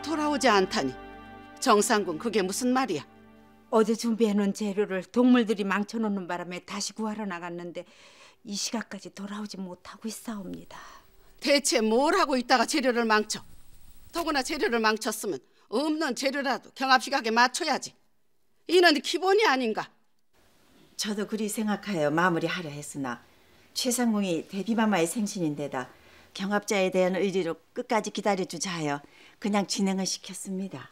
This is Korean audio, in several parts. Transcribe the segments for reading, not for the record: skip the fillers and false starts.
돌아오지 않다니. 정상군, 그게 무슨 말이야? 어제 준비해놓은 재료를 동물들이 망쳐놓는 바람에 다시 구하러 나갔는데 이 시각까지 돌아오지 못하고 있사옵니다. 대체 뭘 하고 있다가 재료를 망쳐? 더구나 재료를 망쳤으면 없는 재료라도 경합시각에 맞춰야지. 이는 기본이 아닌가? 저도 그리 생각하여 마무리하려 했으나 최상궁이 대비마마의 생신인데다 경합자에 대한 의지로 끝까지 기다려주자 하여 그냥 진행을 시켰습니다.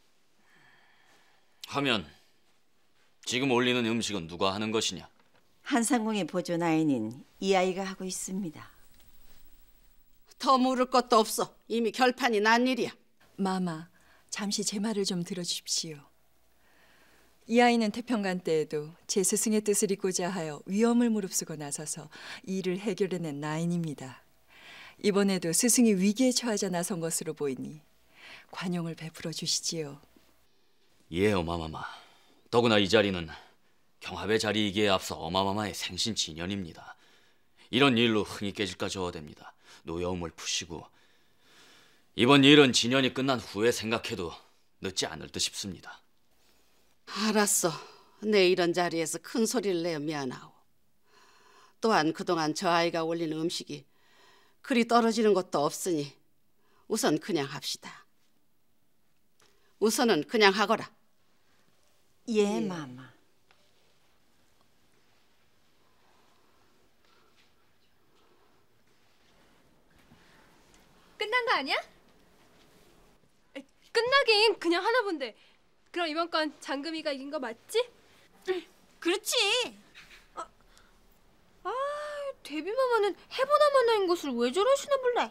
하면 지금 올리는 음식은 누가 하는 것이냐? 한상궁의 보조나인인 이 아이가 하고 있습니다. 더 물을 것도 없어. 이미 결판이 난 일이야. 마마, 잠시 제 말을 좀 들어주십시오. 이 아이는 태평관 때에도 제 스승의 뜻을 잇고자 하여 위험을 무릅쓰고 나서서 이 일을 해결해낸 나인입니다. 이번에도 스승이 위기에 처하자 나선 것으로 보이니 관용을 베풀어 주시지요. 예, 어마마마. 더구나 이 자리는 경합의 자리이기에 앞서 어마마마의 생신 진연입니다. 이런 일로 흥이 깨질까 저어됩니다. 노여움을 푸시고 이번 일은 진연이 끝난 후에 생각해도 늦지 않을 듯 싶습니다. 알았어. 내 이런 자리에서 큰 소리를 내어 미안하오. 또한 그동안 저 아이가 올린 음식이 그리 떨어지는 것도 없으니 우선 그냥 합시다. 우선은 그냥 하거라. 예, 마마. 끝난 거 아니야? 끝나긴 그냥 하나 본데. 그럼 이번 건 장금이가 이긴 거 맞지? 그렇지. 데뷔마마는 해보나 마나인 것을 왜 저러시나 볼래?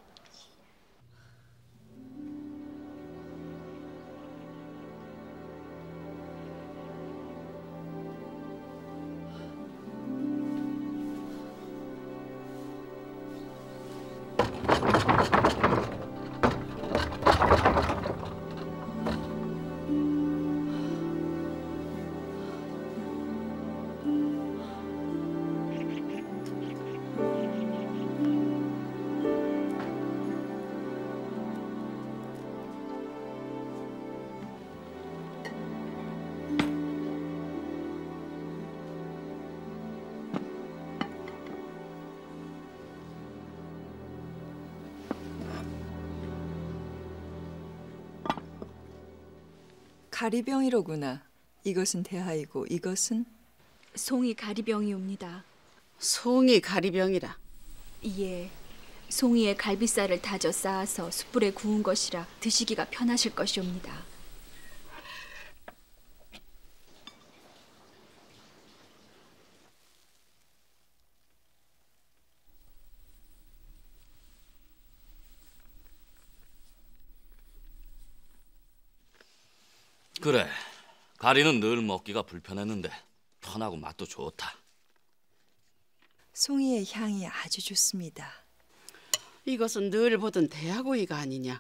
가리병이로구나. 이것은 대하이고 이것은? 송이 가리병이옵니다. 송이 가리병이라. 예, 송이에 갈비살을 다져 쌓아서 숯불에 구운 것이라 드시기가 편하실 것이옵니다. 그래, 가리는 늘 먹기가 불편했는데 편하고 맛도 좋다. 송이의 향이 아주 좋습니다. 이것은 늘 보던 대하고이가 아니냐.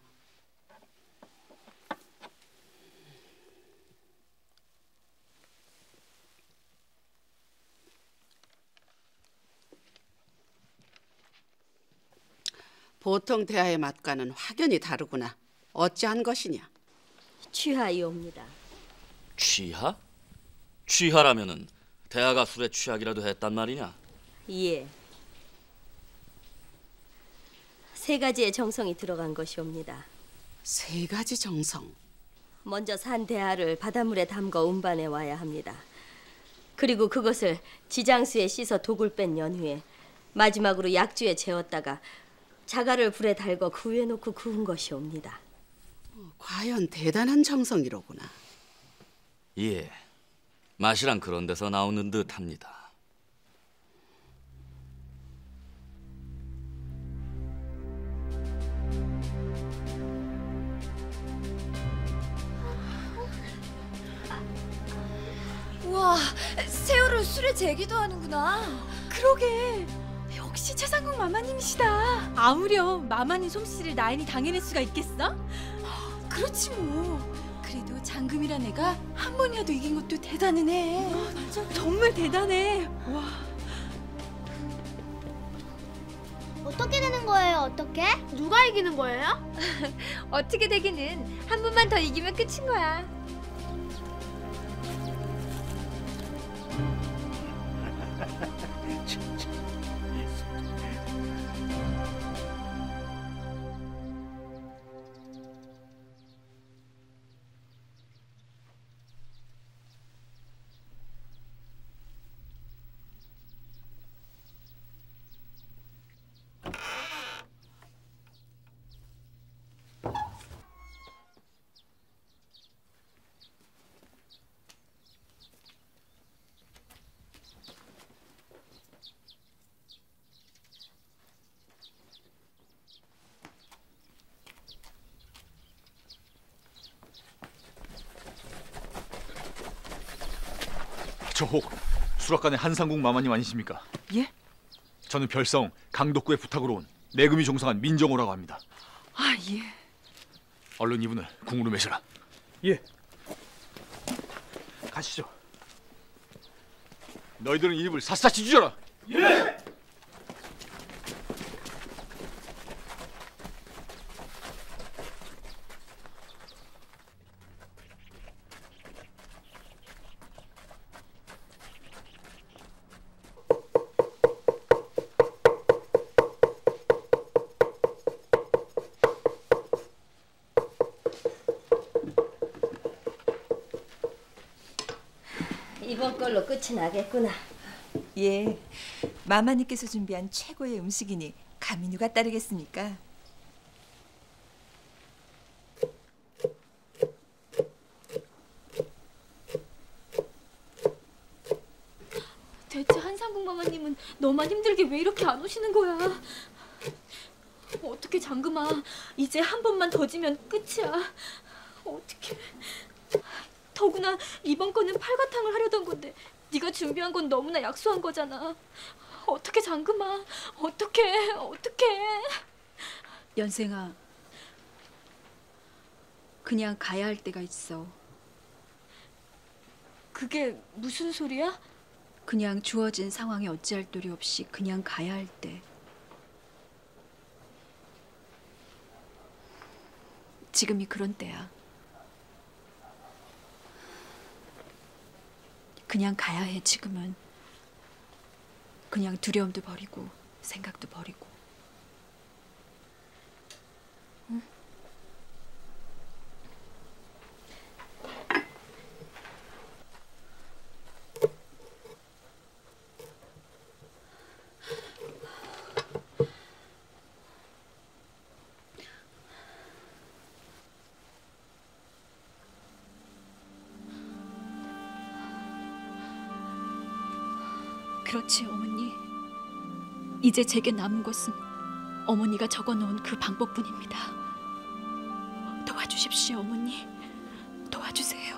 보통 대하의 맛과는 확연히 다르구나. 어찌한 것이냐? 취하이옵니다. 취하? 취하라면은 대하가 술에 취하기라도 했단 말이냐? 예. 3가지의 정성이 들어간 것이옵니다. 3가지 정성. 먼저 산 대하를 바닷물에 담가 운반해 와야 합니다. 그리고 그것을 지장수에 씻어 독을 뺀 연후에 마지막으로 약주에 재웠다가 자갈을 불에 달궈 그 위에 놓고 구운 것이옵니다. 과연 대단한 정성이로구나. 예, 맛이란 그런 데서 나오는 듯합니다. 우와, 새우를 술에 재기도 하는구나. 그러게. 역시 최상궁 마마님이시다. 아무렴 마마님 솜씨를 나인이 당해낼 수가 있겠어? 그렇지 뭐. 그래도 장금이란 애가 한 번이라도 이긴 것도 대단은 해. 맞아. 정말 대단해. 와. 어떻게 되는 거예요? 어떻게? 누가 이기는 거예요? 어떻게 되기는 한 번만 더 이기면 끝인 거야. 저 혹 수락관의 한상국 마마님 아니십니까? 예? 저는 별성 강덕구의 부탁으로 온 내금이 종상한 민정호라고 합니다. 아, 예. 얼른 이분을 궁으로 매셔라. 예. 가시죠. 너희들은 이 입을 샅샅이 찢어라. 예! 이번 걸로 끝이 나겠구나. 예, 마마님께서 준비한 최고의 음식이니 감히 누가 따르겠습니까? 대체 한상국 마마님은 너만 힘들게 왜 이렇게 안 오시는 거야? 어떻게 장금아, 이제 한 번만 더 지면 끝이야. 어떻게? 더구나 이번 거는 팔과탕을 하려던 건데 네가 준비한 건 너무나 약소한 거잖아. 어떻게 장금아, 어떻게? 연생아, 그냥 가야 할 때가 있어. 그게 무슨 소리야? 그냥 주어진 상황에 어찌할 도리 없이 그냥 가야 할 때. 지금이 그런 때야. 그냥 가야 해. 지금은 그냥 두려움도 버리고 생각도 버리고. 응? 그렇지, 어머니. 이제 제게 남은 것은 어머니가 적어놓은 그 방법뿐입니다. 도와주십시오, 어머니. 도와주세요.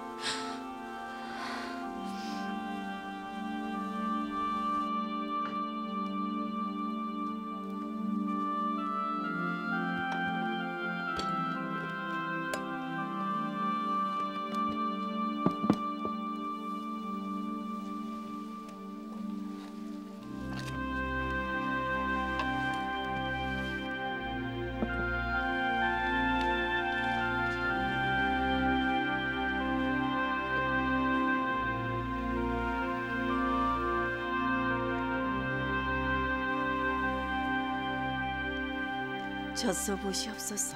젖소 보시옵소서.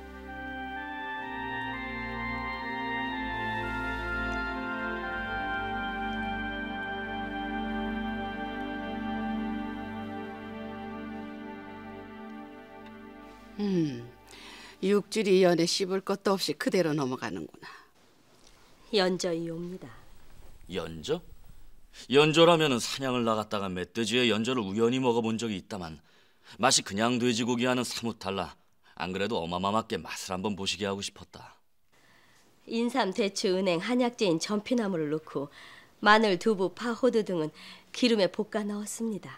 육줄이 연에 씹을 것도 없이 그대로 넘어가는구나. 연저이옵니다. 연저? 연저라면은 사냥을 나갔다가 멧돼지의 연저를 우연히 먹어본 적이 있다만 맛이 그냥 돼지고기와는 사뭇 달라. 안 그래도 어마마맞게 맛을 한번 보시게 하고 싶었다. 인삼, 대추, 은행, 한약재인 전피나무를 넣고 마늘, 두부, 파, 호두 등은 기름에 볶아 넣었습니다.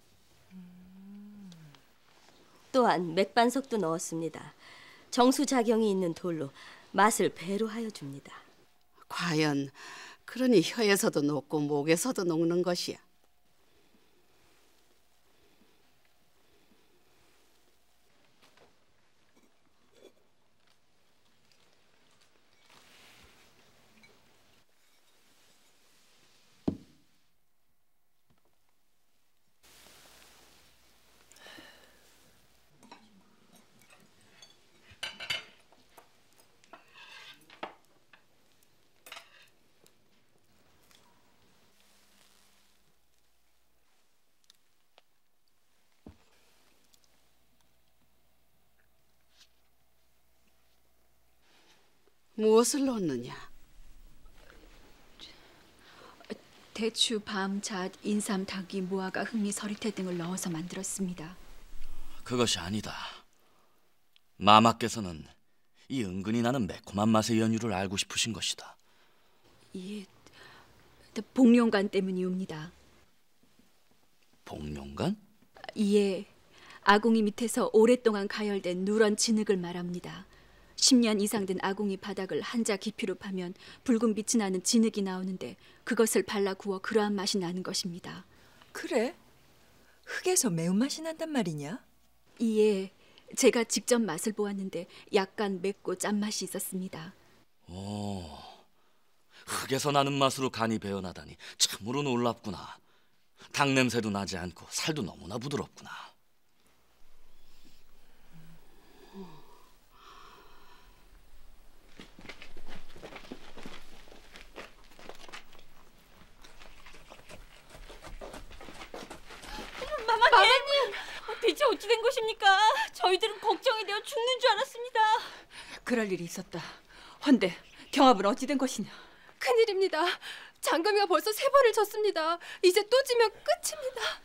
또한 맥반석도 넣었습니다. 정수작용이 있는 돌로 맛을 배로 하여 줍니다. 과연 그러니 혀에서도 녹고 목에서도 녹는 것이야. 무엇을 넣느냐? 대추, 밤, 잣, 인삼, 닭이, 무화과, 흑미, 서리태 등을 넣어서 만들었습니다. 그것이 아니다. 마마께서는 이 은근히 나는 매콤한 맛의 연유를 알고 싶으신 것이다. 예, 복룡간 때문이옵니다. 복룡간? 예, 아궁이 밑에서 오랫동안 가열된 누런 진흙을 말합니다. 10년 이상 된 아궁이 바닥을 한자 깊이로 파면 붉은 빛이 나는 진흙이 나오는데 그것을 발라 구워 그러한 맛이 나는 것입니다. 그래? 흙에서 매운맛이 난단 말이냐? 예, 제가 직접 맛을 보았는데 약간 맵고 짠맛이 있었습니다. 오, 흙에서 나는 맛으로 간이 배어나다니 참으로 놀랍구나. 닭 냄새도 나지 않고 살도 너무나 부드럽구나. 마마님! 대체 어찌 된 것입니까? 저희들은 걱정이 되어 죽는 줄 알았습니다. 그럴 일이 있었다. 헌데 경합은 어찌 된 것이냐? 큰일입니다. 장금이가 벌써 3번을 졌습니다. 이제 또 지면 끝입니다.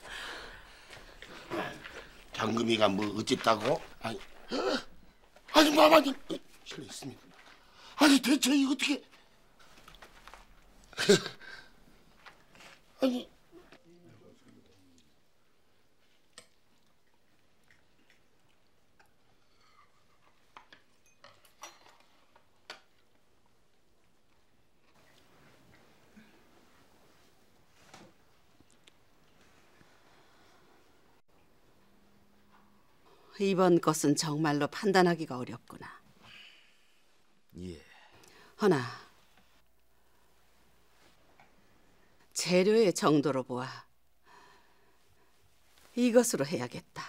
장금이가 뭐 어쨌다고? 아니 마마님 실례했습니다. 아니 대체 이 어떻게? 아니 이번 것은 정말로 판단하기가 어렵구나. 예. 허나 재료의 정도로 보아 이것으로 해야겠다.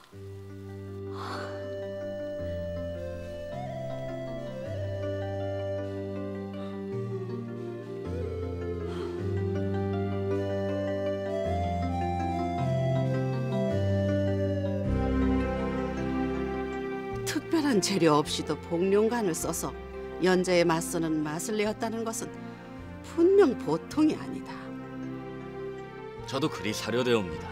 특별한 재료 없이도 복룡간을 써서 연자에 맞서는 맛을 내었다는 것은 분명 보통이 아니다. 저도 그리 사료되옵니다.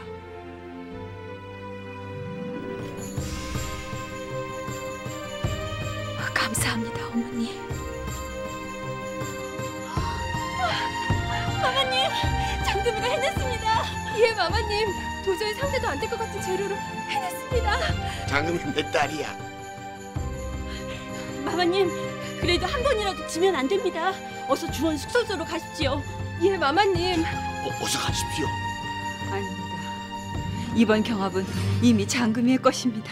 감사합니다, 어머니. 마마님! 장금이가 해냈습니다. 예, 마마님. 도저히 상대도 안 될 것 같은 재료로 해냈습니다. 장금이 내 딸이야. 마마님, 그래도 한 번이라도 지면 안 됩니다. 어서 주원 숙소로 가십시오. 예, 마마님. 어서 가십시오. 아닙니다. 이번 경합은 이미 장금이의 것입니다.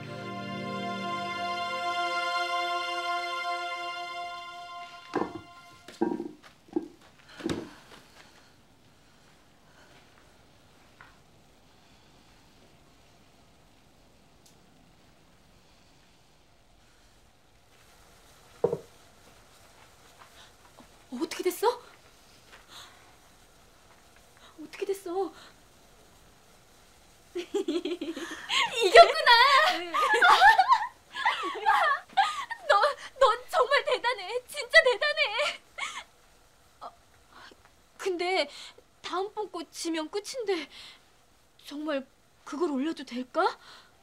어떻게 됐어? 어떻게 됐어? 이겼구나! 너 정말 대단해. 진짜 대단해. 근데 다음 번 거 지면 끝인데 정말 그걸 올려도 될까?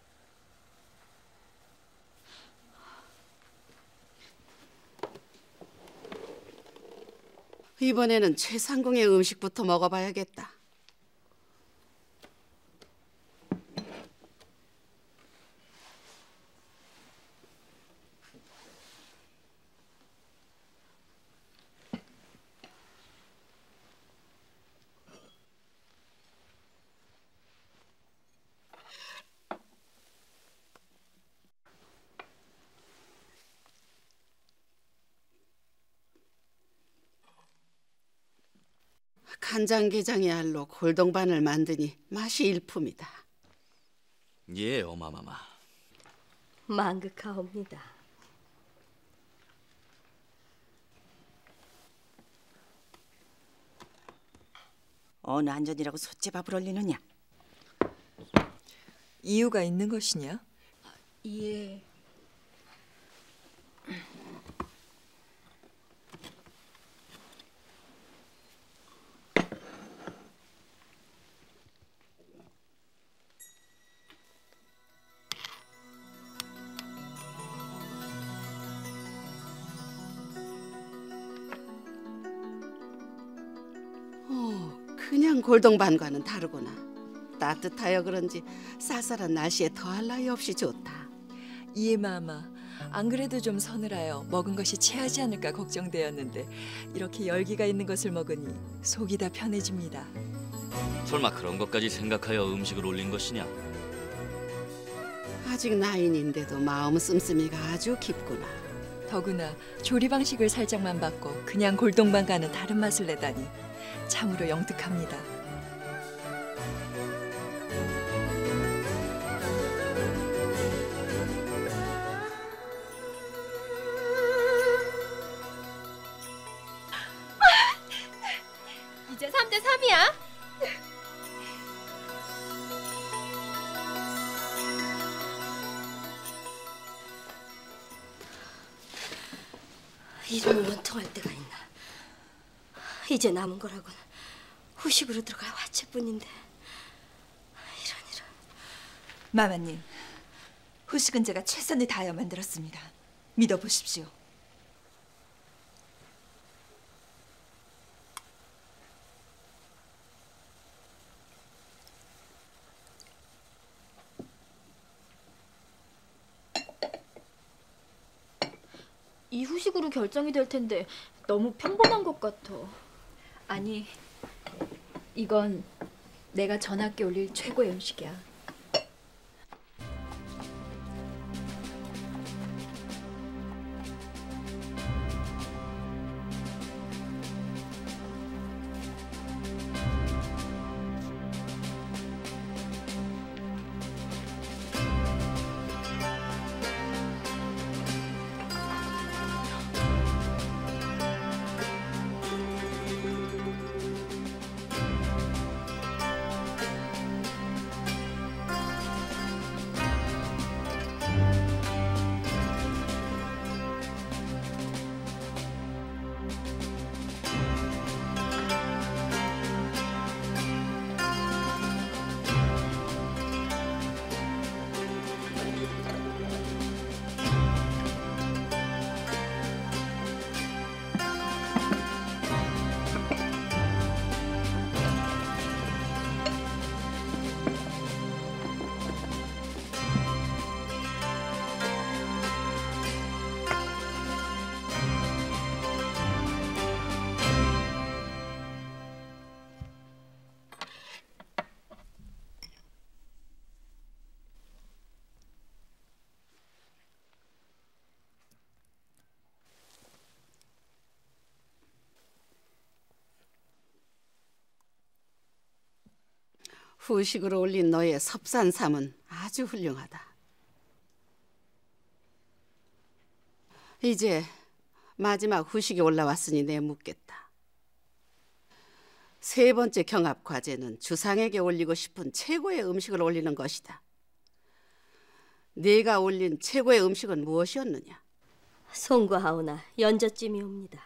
이번에는 최상궁의 음식부터 먹어봐야겠다. 간장게장이알로 골동반을 만드니 맛이 일품이다. 예, 어마마마. 망극하옵니다. 어느 안전이라고 솥집밥을 올리느냐? 이유가 있는 것이냐? 예. 그냥 골동반과는 다르구나. 따뜻하여 그런지 쌀쌀한 날씨에 더할 나위 없이 좋다. 예, 마마. 안 그래도 좀 서늘하여 먹은 것이 체하지 않을까 걱정되었는데 이렇게 열기가 있는 것을 먹으니 속이 다 편해집니다. 설마 그런 것까지 생각하여 음식을 올린 것이냐? 아직 나인인데도 마음 씀씀이가 아주 깊구나. 더구나 조리 방식을 살짝만 바꿔 그냥 골동반과는 다른 맛을 내다니 참으로 영특합니다. 이제 3대 3이야. 이런 원통할 때가 있나. 이제 남은 거라고는 후식으로 들어갈 화채뿐인데. 이런. 마마님, 후식은 제가 최선을 다하여 만들었습니다. 믿어보십시오. 이 후식으로 결정이 될 텐데 너무 평범한 것 같아. 아니, 이건 내가 전학께 올릴 최고의 음식이야. 후식으로 올린 너의 섭산삼은 아주 훌륭하다. 이제 마지막 후식이 올라왔으니 내 묻겠다. 세 번째 경합 과제는 주상에게 올리고 싶은 최고의 음식을 올리는 것이다. 네가 올린 최고의 음식은 무엇이었느냐? 송과하오나 연젓찜이옵니다.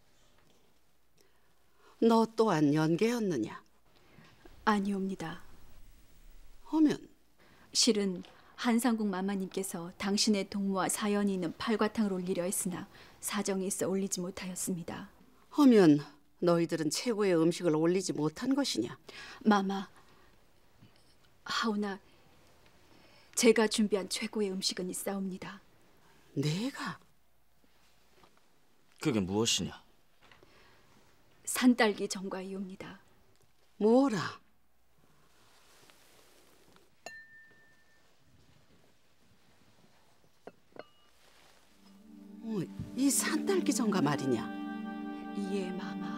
너 또한 연계였느냐? 아니옵니다. 하면? 실은 한상국 마마님께서 당신의 동무와 사연이 있는 팔과탕을 올리려 했으나 사정이 있어 올리지 못하였습니다. 하면 너희들은 최고의 음식을 올리지 못한 것이냐? 마마, 하오나 제가 준비한 최고의 음식은 있사옵니다. 내가? 그게 무엇이냐? 산딸기 전과이옵니다. 뭐라? 이 산딸기 전과 말이냐? 예, 마마.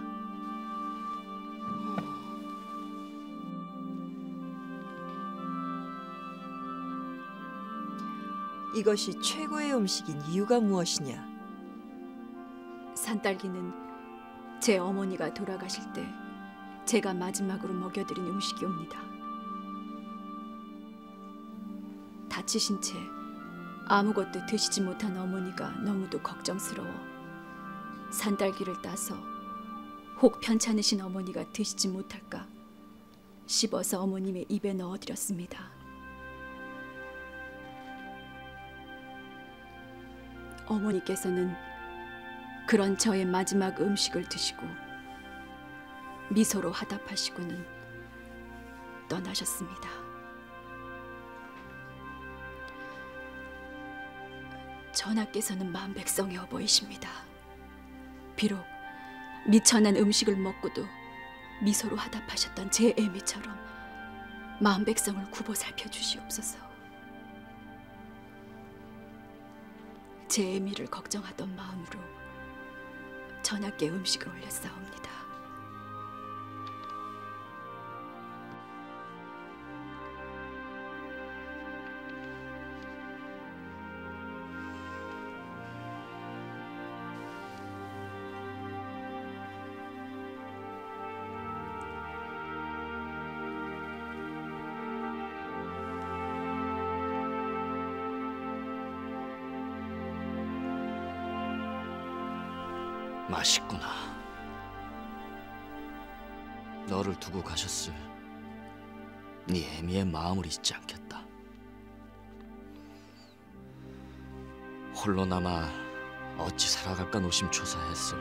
이것이 최고의 음식인 이유가 무엇이냐? 산딸기는 제 어머니가 돌아가실 때 제가 마지막으로 먹여드린 음식이옵니다. 다치신 채 아무것도 드시지 못한 어머니가 너무도 걱정스러워 산딸기를 따서 혹 편찮으신 어머니가 드시지 못할까 씹어서 어머님의 입에 넣어드렸습니다. 어머니께서는 그런 저의 마지막 음식을 드시고 미소로 화답하시고는 떠나셨습니다. 전하께서는 만백성의 어버이십니다. 비록 미천한 음식을 먹고도 미소로 화답하셨던 제 애미처럼 만백성을 굽어 살펴주시옵소서. 제 애미를 걱정하던 마음으로 전하께 음식을 올렸사옵니다. 맛있구나. 너를 두고 가셨을 네 애미의 마음을 잊지 않겠다. 홀로 남아 어찌 살아갈까 노심초사했을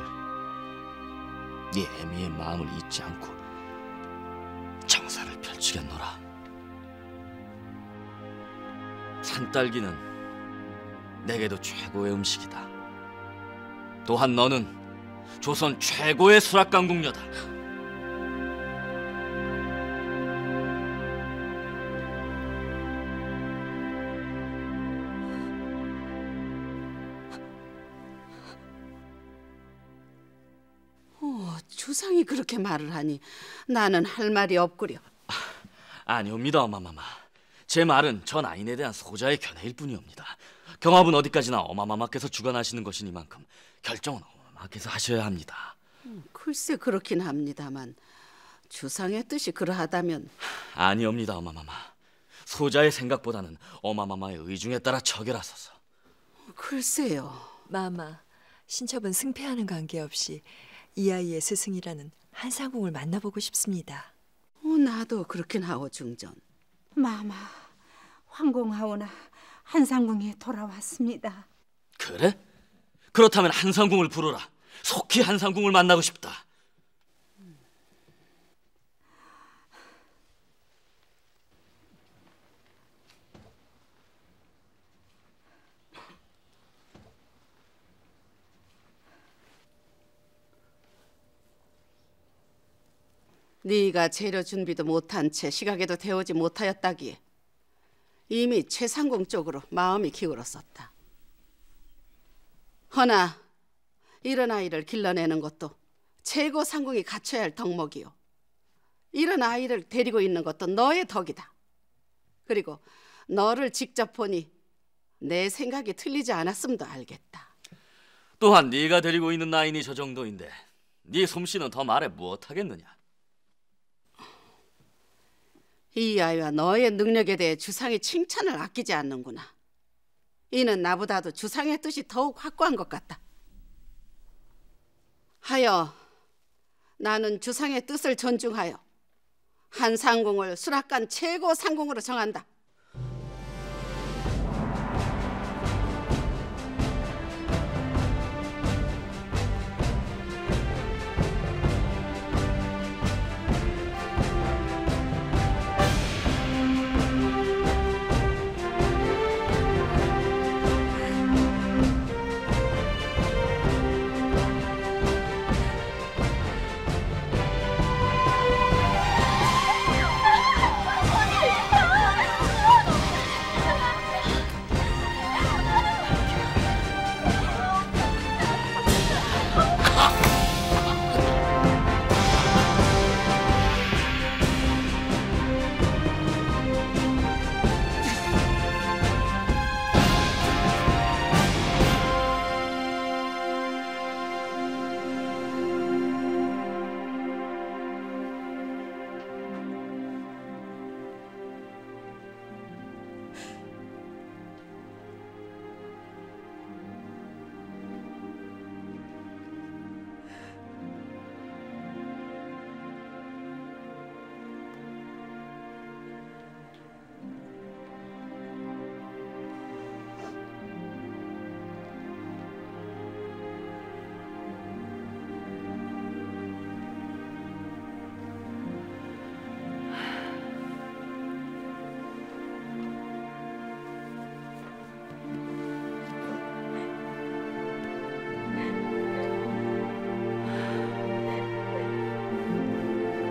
네 애미의 마음을 잊지 않고 정사를 펼치겠노라. 산딸기는 내게도 최고의 음식이다. 또한 너는 조선 최고의 수락강궁녀다. 주상이 그렇게 말을 하니 나는 할 말이 없구려. 아니옵니다, 어마마마. 제 말은 전 아인에 대한 소자의 견해일 뿐이옵니다. 경합은 어디까지나 어마마마께서 주관하시는 것이니만큼 결정은 어마마마께서 하셔야 합니다. 글쎄 그렇긴 합니다만 주상의 뜻이 그러하다면. 아니옵니다, 어마마마. 소자의 생각보다는 어마마마의 의중에 따라 처결하소서. 글쎄요. 마마, 신첩은 승패하는 관계없이 이 아이의 스승이라는 한상궁을 만나보고 싶습니다. 나도 그렇긴 하오 중전. 마마, 황공하오나 한상궁에 돌아왔습니다. 그래? 그렇다면 한상궁을 부르라. 속히 한상궁을 만나고 싶다. 네가 재료 준비도 못한 채 시각에도 데우지 못하였다기에 이미 최상궁 쪽으로 마음이 기울었었다. 허나 이런 아이를 길러내는 것도 최고 상궁이 갖춰야 할 덕목이요. 이런 아이를 데리고 있는 것도 너의 덕이다. 그리고 너를 직접 보니 내 생각이 틀리지 않았음도 알겠다. 또한 네가 데리고 있는 나인이 저 정도인데 네 솜씨는 더 말해 무엇하겠느냐. 이 아이와 너의 능력에 대해 주상이 칭찬을 아끼지 않는구나. 이는 나보다도 주상의 뜻이 더욱 확고한 것 같다. 하여 나는 주상의 뜻을 존중하여 한상궁을 수락관 최고 상궁으로 정한다.